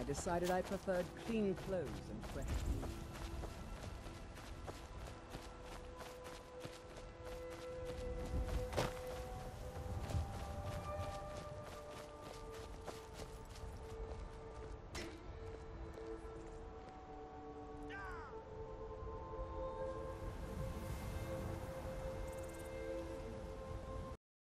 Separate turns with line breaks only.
decided I preferred clean clothes and fresh food.